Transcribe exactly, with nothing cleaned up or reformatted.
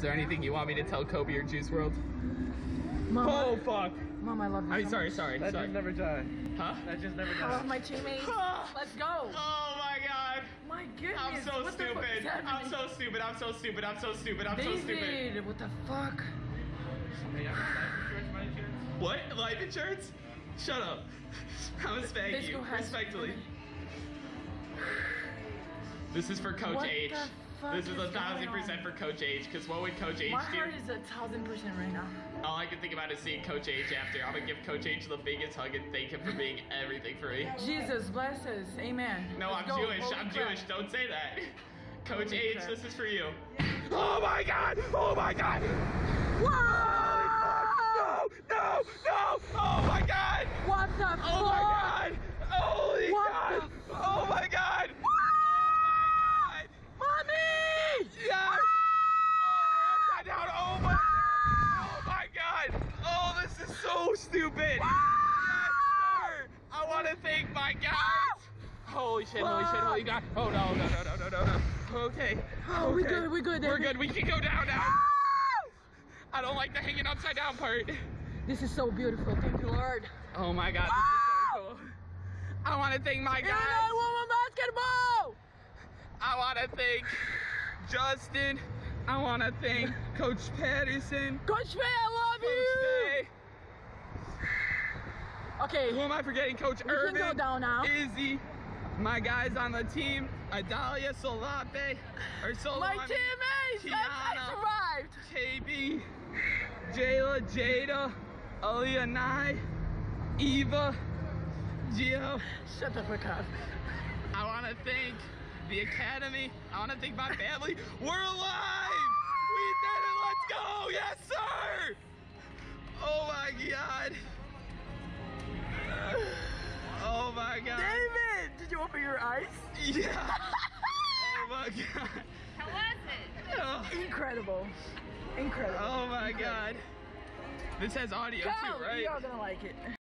there anything you want me to tell Kobe or Juice world? Mom, Oh fuck! Mom, I love you. I'm so sorry, much. sorry, That sorry. just never die. Huh? That just never I love die. my teammates. Let's go. Oh my god! My goodness. I'm so what the fuck is stupid. I'm happening? so stupid. I'm so stupid. I'm so stupid. I'm so David, stupid. what the fuck? Hey, I got life insurance, my insurance. What? Life insurance? Shut up. I'm gonna spank Bisco you, has- respectfully. This is for Coach What H. the fuck This is is a thousand going percent for Coach H. Because what would Coach H My do? heart is a thousand percent right now. All I can think about is seeing Coach H after. I'm gonna give Coach H the biggest hug and thank him for being everything for me. Jesus bless us. Amen. No, Let's I'm go. Jewish. Holy I'm crap. Jewish. Don't say that. Coach Holy H, crap. this is for you. Oh my god! Oh my god! What? No! No! No! Oh my god! What the Oh fuck? my god! Holy What god! the Oh my god! Oh my god! Mommy! Yes! Oh, upside down! Oh my god! Oh my god! Oh, this is so stupid! Yes, sir! I want to thank my guys! Holy shit, holy shit, holy god! Oh no, no, no, no, no, no, no. Okay. Oh, we okay. good, we good, We're David. good, we can go down now. I don't like the hanging upside down part. This is so beautiful. Thank you, Lord. Oh my god, this is so cool. I want to thank my Illinois guys. woman basketball! I want to thank Justin. I want to thank Coach Patterson. Coach Faye, I love Coach you! Faye. Okay, Who am I forgetting? Coach we Irvin. can go down now. Izzy. My guys on the team. Adalia, Solape. Or Sol- My I mean, teammates! I, Tiana. I survived! K B. Jayla, Jada. Aaliyah, Nye. Eva. Gio. Shut the fuck up. I want to thank the Academy. I want to thank my family. We're alive! We did it! Let's go! Yes, sir! Oh my god! Oh my god! David! Did you open your eyes? Yeah! Oh my god! How was it? Oh, Incredible. Incredible. oh my god! This has audio Go! too, right? You're gonna like it.